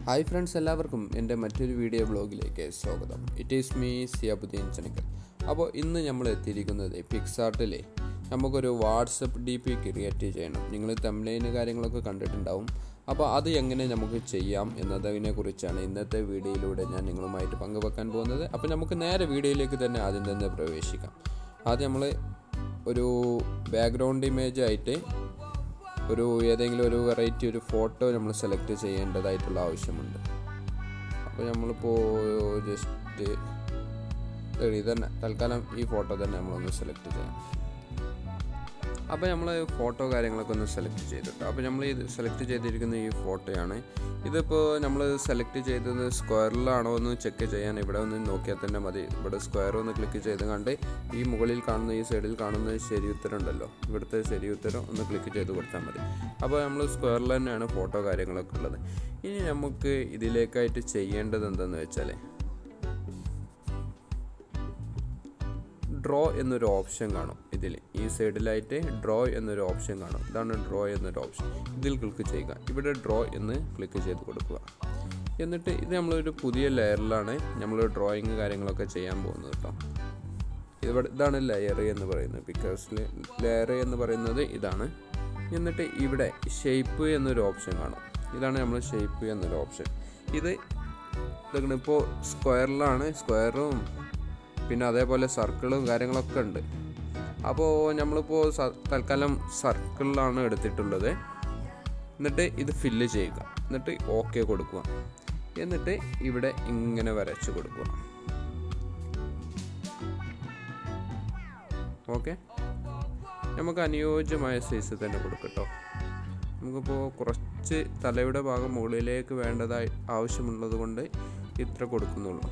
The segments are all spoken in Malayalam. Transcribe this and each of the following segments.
ഹായ് ഫ്രണ്ട്സ്, എല്ലാവർക്കും എൻ്റെ മറ്റൊരു വീഡിയോ ബ്ലോഗിലേക്ക് സ്വാഗതം. It is me Ziyabuddin Chanikkal. അപ്പോൾ ഇന്ന് നമ്മൾ എത്തിയിരിക്കുന്നത് പിക്സാർട്ടിലെ നമുക്കൊരു വാട്സപ്പ് DP ക്രിയേറ്റ് ചെയ്യണം. നിങ്ങൾ തംബ്നെയിലും കാര്യങ്ങളൊക്കെ കണ്ടിട്ടുണ്ടാവും. അപ്പോൾ അത് എങ്ങനെ നമുക്ക് ചെയ്യാം എന്നതിനെ കുറിച്ചാണ് ഇന്നത്തെ വീഡിയോയിലൂടെ ഞാൻ നിങ്ങളുമായിട്ട് പങ്കുവെക്കാൻ പോകുന്നത്. അപ്പോൾ നമുക്ക് നേരെ വീഡിയോയിലേക്ക് തന്നെ ആദ്യം തന്നെ പ്രവേശിക്കാം. ആദ്യം നമ്മൾ ഒരു ബാക്ക്ഗ്രൗണ്ട് ഇമേജ് ആയിട്ട് ഏതെങ്കിലും ഒരു വെറൈറ്റി ഒരു ഫോട്ടോ നമ്മൾ സെലക്ട് ചെയ്യേണ്ടതായിട്ടുള്ള ആവശ്യമുണ്ട്. അപ്പോൾ നമ്മളിപ്പോൾ ജസ്റ്റ് ഇതന്നെ തൽക്കാലം ഈ ഫോട്ടോ തന്നെ നമ്മളൊന്ന് സെലക്ട് ചെയ്യാം. അപ്പോൾ നമ്മൾ ഫോട്ടോ കാര്യങ്ങളൊക്കെ ഒന്ന് സെലക്ട് ചെയ്തിട്ട് അപ്പോൾ നമ്മൾ ഇത് സെലക്ട് ചെയ്തിരിക്കുന്ന ഈ ഫോട്ടോയാണ്. ഇതിപ്പോൾ നമ്മൾ സെലക്ട് ചെയ്തത് സ്ക്വയറിലാണോ എന്ന് ചെക്ക് ചെയ്യാൻ ഇവിടെ ഒന്ന് നോക്കിയാൽ തന്നെ മതി. ഇവിടെ സ്ക്വയർ ഒന്ന് ക്ലിക്ക് ചെയ്ത് കണ്ട് ഈ മുകളിൽ കാണുന്ന ഈ സൈഡിൽ കാണുന്ന ശരി ഉത്തരം ഉണ്ടല്ലോ, ഇവിടുത്തെ ശരി ഉത്തരം ഒന്ന് ക്ലിക്ക് ചെയ്ത് കൊടുത്താൽ മതി. അപ്പോൾ നമ്മൾ സ്ക്വയറിൽ തന്നെയാണ് ഫോട്ടോ കാര്യങ്ങളൊക്കെ ഉള്ളത്. ഇനി നമുക്ക് ഇതിലേക്കായിട്ട് ചെയ്യേണ്ടത് എന്താണെന്ന് വെച്ചാൽ ഡ്രോ എന്നൊരു ഓപ്ഷൻ കാണും. ഇതിൽ ഈ സൈഡിലായിട്ട് ഡ്രോ എന്നൊരു ഓപ്ഷൻ കാണും. ഇതാണ് ഡ്രോ എന്നൊരു ഓപ്ഷൻ. ഇതിൽ ക്ലിക്ക് ചെയ്യുക. ഇവിടെ ഡ്രോ എന്ന് ക്ലിക്ക് ചെയ്ത് കൊടുക്കുക. എന്നിട്ട് ഇത് നമ്മളൊരു പുതിയ ലെയറിലാണ് നമ്മൾ ഡ്രോയിങ് കാര്യങ്ങളൊക്കെ ചെയ്യാൻ പോകുന്നത് കേട്ടോ. ഇതാണ് ലെയർ എന്ന് പറയുന്നത്. പിക്ചേഴ്സിൽ ലെയർ എന്ന് പറയുന്നത് ഇതാണ്. എന്നിട്ട് ഇവിടെ ഷേപ്പ് എന്നൊരു ഓപ്ഷൻ കാണും. ഇതാണ് നമ്മൾ ഷേപ്പ് എന്നൊരു ഓപ്ഷൻ. ഇപ്പോൾ സ്ക്വയറിലാണ്. സ്ക്വയറും പിന്നെ അതേപോലെ സർക്കിളും കാര്യങ്ങളൊക്കെ ഉണ്ട്. അപ്പോൾ നമ്മളിപ്പോൾ തൽക്കാലം സർക്കിളിലാണ് എടുത്തിട്ടുള്ളത്. എന്നിട്ട് ഇത് ഫില്ല് ചെയ്യുക. എന്നിട്ട് ഓക്കെ കൊടുക്കുക. എന്നിട്ട് ഇവിടെ ഇങ്ങനെ വരച്ച് കൊടുക്കുക. ഓക്കെ, നമുക്ക് അനുയോജ്യമായ സൈസ് തന്നെ കൊടുക്കട്ടോ. നമുക്കിപ്പോൾ കുറച്ച് തലയുടെ ഭാഗം മുകളിലേക്ക് വേണ്ടതായി ആവശ്യമുള്ളത് കൊണ്ട് ഇത്ര കൊടുക്കുന്നുള്ളൂ.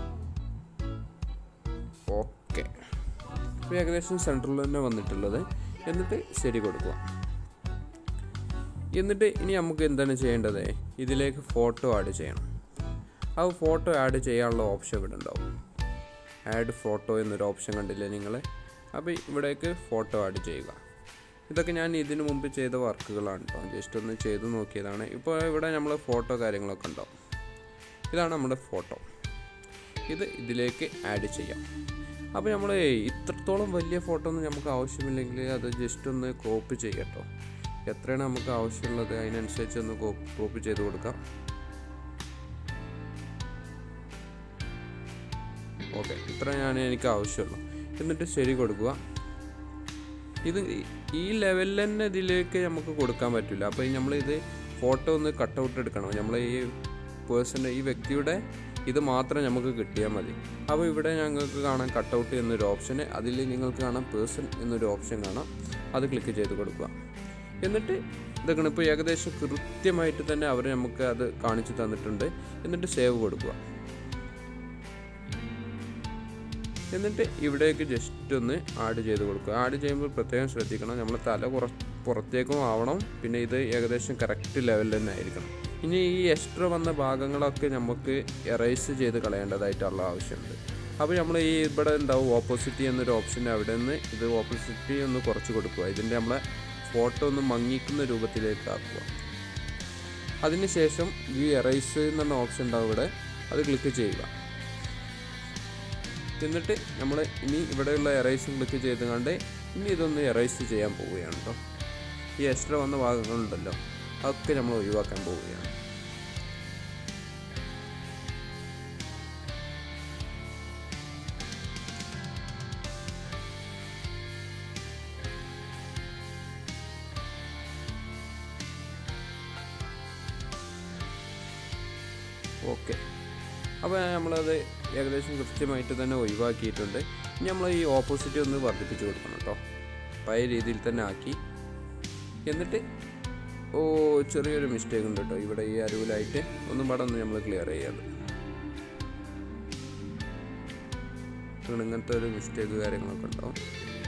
ഓക്കെ, ഇപ്പോൾ ഏകദേശം സെൻറ്ററിൽ തന്നെ വന്നിട്ടുള്ളത്. എന്നിട്ട് ശരി കൊടുക്കുക. എന്നിട്ട് ഇനി നമുക്ക് എന്താണ് ചെയ്യേണ്ടത്? ഇതിലേക്ക് ഫോട്ടോ ആഡ് ചെയ്യണം. ആ ഫോട്ടോ ആഡ് ചെയ്യാനുള്ള ഓപ്ഷൻ ഇവിടെ ഉണ്ടാവും. ആഡ് ഫോട്ടോ എന്നൊരു ഓപ്ഷൻ കണ്ടില്ലേ നിങ്ങൾ? അപ്പോൾ ഇവിടേക്ക് ഫോട്ടോ ആഡ് ചെയ്യുക. ഇതൊക്കെ ഞാൻ ഇതിനു മുമ്പ് ചെയ്ത വർക്കുകളാണ് കേട്ടോ. ജസ്റ്റ് ഒന്ന് ചെയ്ത് നോക്കിയതാണ്. ഇപ്പോൾ ഇവിടെ നമ്മൾ ഫോട്ടോ കാര്യങ്ങളൊക്കെ ഉണ്ടാവും. ഇതാണ് നമ്മുടെ ഫോട്ടോ. ഇത് ഇതിലേക്ക് ആഡ് ചെയ്യാം. അപ്പോൾ നമ്മൾ ഇത്രത്തോളം വലിയ ഫോട്ടോ ഒന്നും നമുക്ക് ആവശ്യമില്ലെങ്കിൽ അത് ജസ്റ്റ് ഒന്ന് കോപ്പി ചെയ്യട്ടോ. എത്രയാണ് നമുക്ക് ആവശ്യമുള്ളത് അതിനനുസരിച്ച് ഒന്ന് കോപ്പി ചെയ്ത് കൊടുക്കാം. ഓക്കെ, ഇത്ര എനിക്ക് ആവശ്യമുള്ളൂ. എന്നിട്ട് ശരി കൊടുക്കുക. ഇത് ഈ ലെവലിൽ തന്നെ ഇതിലേക്ക് നമുക്ക് കൊടുക്കാൻ പറ്റില്ല. അപ്പോൾ നമ്മളിത് ഫോട്ടോ ഒന്ന് കട്ടൗട്ട് എടുക്കണം. നമ്മൾ ഈ ഈ വ്യക്തിയുടെ ഇത് മാത്രം നമുക്ക് കിട്ടിയാൽ മതി. അപ്പോൾ ഇവിടെ ഞങ്ങൾക്ക് കാണാം കട്ടൗട്ട് എന്നൊരു ഓപ്ഷൻ. അതിൽ നിങ്ങൾക്ക് കാണാം പേഴ്സൺ എന്നൊരു ഓപ്ഷൻ കാണാം. അത് ക്ലിക്ക് ചെയ്ത് കൊടുക്കുക. എന്നിട്ട് ഇതൊക്കെ ഇപ്പോൾ ഏകദേശം കൃത്യമായിട്ട് തന്നെ അവർ നമുക്ക് അത് കാണിച്ചു തന്നിട്ടുണ്ട്. എന്നിട്ട് സേവ് കൊടുക്കുക. എന്നിട്ട് ഇവിടേക്ക് ജസ്റ്റ് ഒന്ന് ആഡ് ചെയ്ത് കൊടുക്കുക. ആഡ് ചെയ്യുമ്പോൾ പ്രത്യേകം ശ്രദ്ധിക്കണം, നമ്മൾ തല പുറത്തേക്കും ആവണം. പിന്നെ ഇത് ഏകദേശം കറക്റ്റ് ലെവലിൽ തന്നെ ആയിരിക്കണം. ഇനി ഈ എക്സ്ട്രാ വന്ന ഭാഗങ്ങളൊക്കെ നമുക്ക് എറേസ് ചെയ്ത് കളയേണ്ടതായിട്ടുള്ള ആവശ്യമുണ്ട്. അപ്പോൾ നമ്മൾ ഈ ഇവിടെ ഉണ്ടാവും ഓപ്പോസിറ്റി എന്നൊരു ഓപ്ഷൻ. അവിടെ നിന്ന് ഇത് ഓപ്പോസിറ്റി ഒന്ന് കുറച്ച് കൊടുക്കുക. ഇതിൻ്റെ നമ്മളെ ഫോട്ടോ ഒന്ന് മങ്ങിക്കുന്ന രൂപത്തിലേക്ക് ആക്കുക. അതിനുശേഷം ഈ എറേസ് എന്ന ഓപ്ഷൻ ഉണ്ടാവും ഇവിടെ. അത് ക്ലിക്ക് ചെയ്യുക. എന്നിട്ട് നമ്മൾ ഇനി ഇവിടെയുള്ള എറേസും ക്ലിക്ക് ചെയ്തുകൊണ്ട് ഇനി ഇതൊന്ന് എറേസ് ചെയ്യാൻ പോവുകയാണ് കേട്ടോ. ഈ എക്സ്ട്രാ വന്ന ഭാഗങ്ങളുണ്ടല്ലോ, അതൊക്കെ നമ്മൾ ഒഴിവാക്കാൻ പോവുകയാണ്. ഓക്കെ, അപ്പോൾ നമ്മളത് ഏകദേശം കൃത്യമായിട്ട് തന്നെ ഒഴിവാക്കിയിട്ടുണ്ട്. ഇനി നമ്മൾ ഈ ഓപ്പോസിറ്റ് ഒന്ന് വർദ്ധിപ്പിച്ച് കൊടുക്കണം കേട്ടോ. പഴയ രീതിയിൽ തന്നെ ആക്കി. എന്നിട്ട് ചെറിയൊരു മിസ്റ്റേക്ക് ഉണ്ട് കേട്ടോ. ഇവിടെ ഈ അരുവിലായിട്ട് ഒന്നും പാടെ ഒന്ന് നമ്മൾ ക്ലിയർ ചെയ്യാറ്. ഇങ്ങനത്തെ ഒരു മിസ്റ്റേക്ക് കാര്യങ്ങളൊക്കെ ഉണ്ടാവും.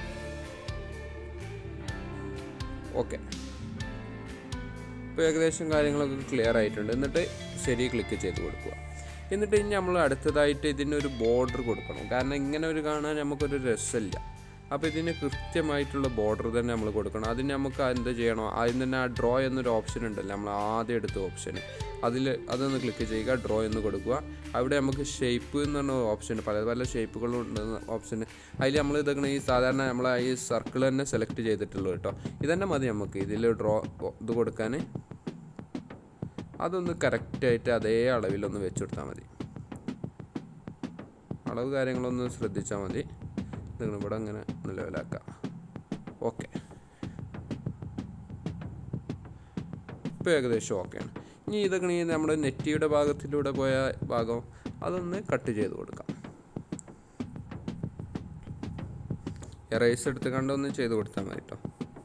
ഓക്കെ, ഇപ്പോൾ ഏകദേശം കാര്യങ്ങളൊക്കെ ക്ലിയർ ആയിട്ടുണ്ട്. എന്നിട്ട് ശരി ക്ലിക്ക് ചെയ്ത് കൊടുക്കുക. എന്നിട്ട് ഇനി നമ്മൾ അടുത്തതായിട്ട് ഇതിനൊരു ബോർഡർ കൊടുക്കണം. കാരണം ഇങ്ങനെ ഒരു കാണാൻ നമുക്കൊരു രസമില്ല. അപ്പോൾ ഇതിന് കൃത്യമായിട്ടുള്ള ബോർഡർ തന്നെ നമ്മൾ കൊടുക്കണം. അതിന് നമുക്ക് എന്ത് ചെയ്യണോ, ആദ്യം തന്നെ ആ ഡ്രോ എന്നൊരു ഓപ്ഷൻ ഉണ്ടല്ലോ, നമ്മൾ ആദ്യം എടുത്ത ഓപ്ഷൻ, അതൊന്ന് ക്ലിക്ക് ചെയ്യുക, ഡ്രോ എന്ന് കൊടുക്കുക. അവിടെ നമുക്ക് ഷേപ്പ് എന്ന് പറഞ്ഞ ഓപ്ഷൻ, പല പല ഷേപ്പുകളും ഉണ്ടെന്ന ഓപ്ഷൻ, അതിൽ നമ്മൾ ഇതൊക്കെ ഈ സാധാരണ നമ്മൾ ഈ സർക്കിൾ തന്നെ സെലക്ട് ചെയ്തിട്ടുള്ളൂ കേട്ടോ. ഇതന്നെ മതി നമുക്ക് ഇതിൽ ഡ്രോ ഇത് കൊടുക്കാൻ. അതൊന്ന് കറക്റ്റായിട്ട് അതേ അളവിലൊന്ന് വെച്ച് കൊടുത്താൽ മതി. അളവ് കാര്യങ്ങളൊന്ന് ശ്രദ്ധിച്ചാൽ മതി. നിങ്ങൾ ഇവിടെ അങ്ങനെ ഒന്ന് ലെവലാക്കാം. ഓക്കെ, ഇപ്പോൾ ഏകദേശം ഓക്കെയാണ്. ഇനി ഇതൊക്കെ നമ്മുടെ നെറ്റിയുടെ ഭാഗത്തിലൂടെ പോയ ഭാഗം അതൊന്ന് കട്ട് ചെയ്ത് കൊടുക്കാം. എറേസ് എടുത്ത് കണ്ടൊന്ന് ചെയ്ത് കൊടുത്താൽ മതി കേട്ടോ.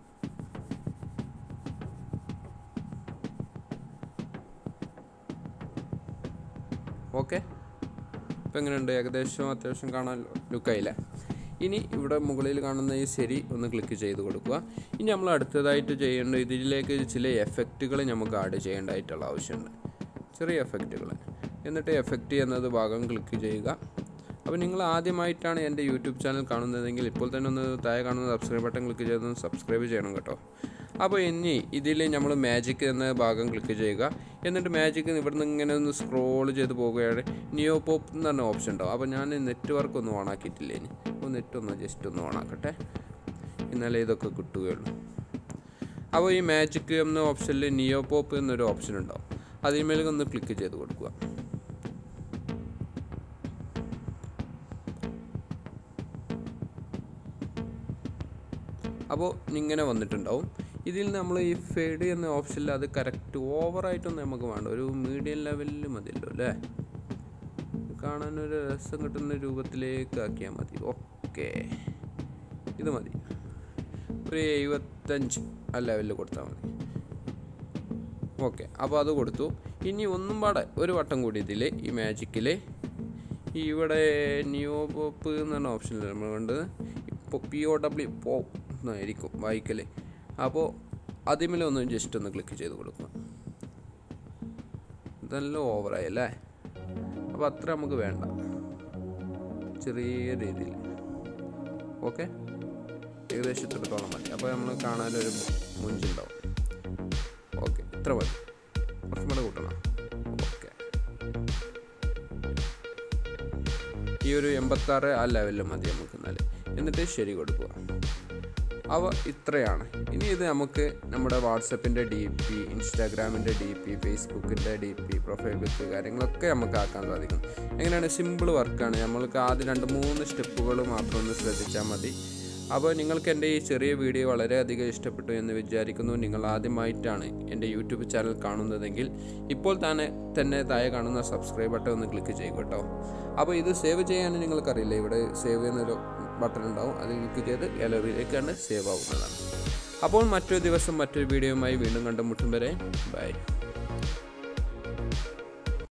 ഓക്കെ, ഇപ്പം എങ്ങനെയുണ്ട്? ഏകദേശം അത്യാവശ്യം കാണാൻ ലുക്കായില്ലേ? ഇനി ഇവിടെ മുകളിൽ കാണുന്ന ഈ ശരി ഒന്ന് ക്ലിക്ക് ചെയ്ത് കൊടുക്കുക. ഇനി നമ്മൾ അടുത്തതായിട്ട് ചെയ്യേണ്ട, ഇതിലേക്ക് ചില എഫക്റ്റുകൾ നമുക്ക് ആഡ് ചെയ്യേണ്ടതായിട്ടുള്ള ആവശ്യമുണ്ട്, ചെറിയ എഫക്റ്റുകൾ. എന്നിട്ട് എഫക്റ്റ് എന്നത് ഭാഗം ക്ലിക്ക് ചെയ്യുക. അപ്പോൾ നിങ്ങൾ ആദ്യമായിട്ടാണ് എൻ്റെ യൂട്യൂബ് ചാനൽ കാണുന്നതെങ്കിൽ ഇപ്പോൾ തന്നെ ഒന്ന് താഴെ കാണുന്ന സബ്സ്ക്രൈബ് ബട്ടൺ ക്ലിക്ക് ചെയ്തൊന്ന് സബ്സ്ക്രൈബ് ചെയ്യണം കേട്ടോ. അപ്പോൾ ഇനി ഇതിൽ നമ്മൾ മാജിക് എന്ന ഭാഗം ക്ലിക്ക് ചെയ്യുക. എന്നിട്ട് മാജിക് ഇവിടുന്ന് ഇങ്ങനെ ഒന്ന് സ്ക്രോൾ ചെയ്ത് പോവുകയാണ്. നിയോ പോപ്പ് എന്ന് പറഞ്ഞ ഓപ്ഷൻ ഉണ്ടാവും. അപ്പോൾ ഞാൻ നെറ്റ്വർക്ക് ഒന്നും ഓണാക്കിയിട്ടില്ല. ഇനി നെറ്റ് ഒന്ന് ജസ്റ്റ് ഒന്ന് ഓണാക്കട്ടെ, എന്നാലേ ഇതൊക്കെ കിട്ടുകയുള്ളൂ. അപ്പോൾ ഈ മാജിക് എന്ന ഓപ്ഷനിൽ നിയോ പോപ്പ് എന്നൊരു ഓപ്ഷൻ ഉണ്ടാവും. അതിന്മേൽ ഒന്ന് ക്ലിക്ക് ചെയ്ത് കൊടുക്കുക. അപ്പോൾ ഇങ്ങനെ വന്നിട്ടുണ്ടാവും. ഇതിൽ നമ്മൾ ഈ ഫേഡ് എന്ന ഓപ്ഷനിൽ അത് കറക്റ്റ് ഓവറായിട്ടൊന്നും നമുക്ക് വേണ്ട, ഒരു മീഡിയം ലെവലിൽ മതിയല്ലോ അല്ലേ, കാണാനൊരു രസം കിട്ടുന്ന രൂപത്തിലേക്ക് ആക്കിയാൽ മതി. ഓക്കെ, ഇത് മതി. ഒരു 75 ആ ലെവലിൽ കൊടുത്താൽ മതി. ഓക്കെ, അപ്പോൾ അത് കൊടുത്തു. ഇനി ഒന്നും പാടെ ഒരു വട്ടം കൂടി ഇതിൽ ഈ മാജിക്കിൽ ഇവിടെ നിയോ പോപ്പ് എന്ന് പറഞ്ഞ ഓപ്ഷനിൽ നമ്മൾ കണ്ടത് ഇപ്പോൾ POW പോപ്പ് എന്നായിരിക്കും വായിക്കൽ. അപ്പോൾ അതിമേലൊന്ന് ജസ്റ്റ് ഒന്ന് ക്ലിക്ക് ചെയ്ത് കൊടുക്കുക. ഇതെല്ലാം ഓവറായി അല്ലേ? അപ്പോൾ അത്ര നമുക്ക് വേണ്ട, ചെറിയ രീതിയിൽ. ഓക്കെ, ഏകദേശം ഇത്രത്തോളം മതി. അപ്പോൾ നമ്മൾ കാണാനൊരു മുഞ്ചുണ്ടാവും. ഓക്കെ, ഇത്ര മതി. കുറച്ചും കൂടെ കൂട്ടണം. ഓക്കെ, ഈ ഒരു 86 ആ ലെവലിൽ മതി നമുക്ക് എന്നാൽ. എന്നിട്ട് ശരി കൊടുക്കുക. അവ ഇത്രയാണ്. ഇനി ഇത് നമുക്ക് നമ്മുടെ വാട്സപ്പിൻ്റെ DP, ഇൻസ്റ്റാഗ്രാമിൻ്റെ DP, ഫേസ്ബുക്കിൻ്റെ DP, പ്രൊഫൈൽ പിക്ക് കാര്യങ്ങളൊക്കെ നമുക്ക് ആക്കാൻ സാധിക്കും. എങ്ങനെയാണ്? സിമ്പിൾ വർക്കാണ്. നമ്മൾക്ക് ആദ്യം 2-3 സ്റ്റെപ്പുകൾ മാത്രം ഒന്ന് ശ്രദ്ധിച്ചാൽ മതി. അപ്പോൾ നിങ്ങൾക്ക് എൻ്റെ ഈ ചെറിയ വീഡിയോ വളരെയധികം ഇഷ്ടപ്പെട്ടു എന്ന് വിചാരിക്കുന്നു. നിങ്ങൾ ആദ്യമായിട്ടാണ് എൻ്റെ യൂട്യൂബ് ചാനൽ കാണുന്നതെങ്കിൽ ഇപ്പോൾ തന്നെ താഴെ കാണുന്ന സബ്സ്ക്രൈബ് ബട്ടൺ ഒന്ന് ക്ലിക്ക് ചെയ്യുക കേട്ടോ. അപ്പോൾ ഇത് സേവ് ചെയ്യാൻ നിങ്ങൾക്കറിയില്ല, ഇവിടെ സേവ് എന്നൊരു ബട്ടൺ ഉണ്ടാവും. അതിൽ ക്ലിക്ക് ചെയ്ത് ഗാലറിയിലേക്കാണ് സേവ് ആവുന്നതാണ്. അപ്പോൾ മറ്റൊരു ദിവസം മറ്റൊരു വീഡിയോയുമായി വീണ്ടും കണ്ടുമുട്ടും വരെ ബൈ.